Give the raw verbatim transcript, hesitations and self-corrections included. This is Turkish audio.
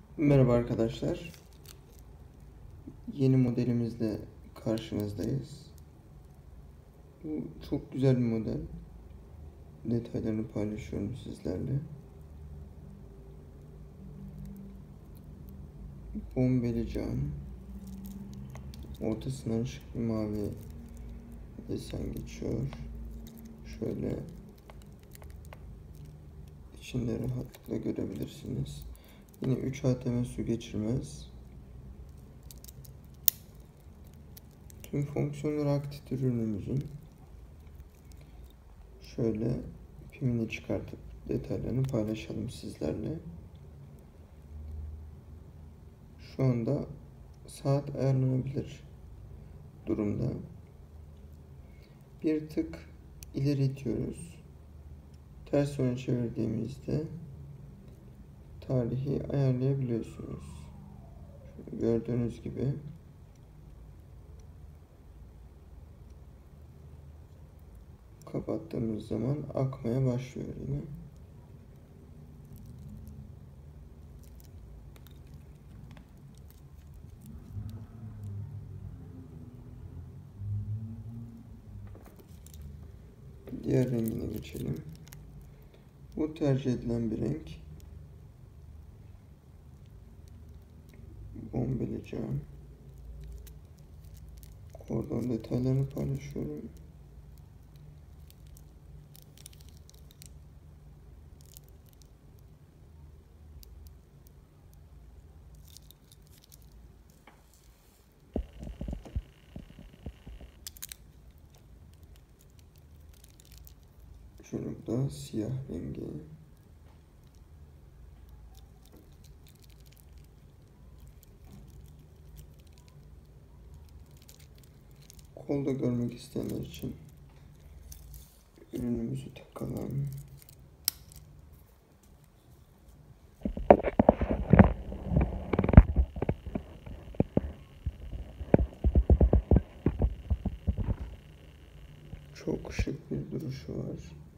Merhaba arkadaşlar. Yeni modelimizle karşınızdayız. Bu çok güzel bir model. Detaylarını paylaşıyorum sizlerle. Bombeli cam. Ortasından şık bir mavi desen geçiyor. Şöyle içinde rahatlıkla görebilirsiniz. Yine üç A T M su geçirmez. Tüm fonksiyonları aktif ürünümüzün. Şöyle pimini çıkartıp detaylarını paylaşalım sizlerle. Şu anda saat ayarlanabilir durumda. Bir tık ileri itiyoruz. Ters yöne çevirdiğimizde tarihi ayarlayabiliyorsunuz. Şöyle gördüğünüz gibi kapattığımız zaman akmaya başlıyor yine. Diğer rengine geçelim. Bu tercih edilen bir renk. Bombeli cam. Oradan detaylarını paylaşıyorum. Şunu da siyah rengi. Kolda görmek isteyenler için ürünümüzü takalım. Çok şık bir duruşu var.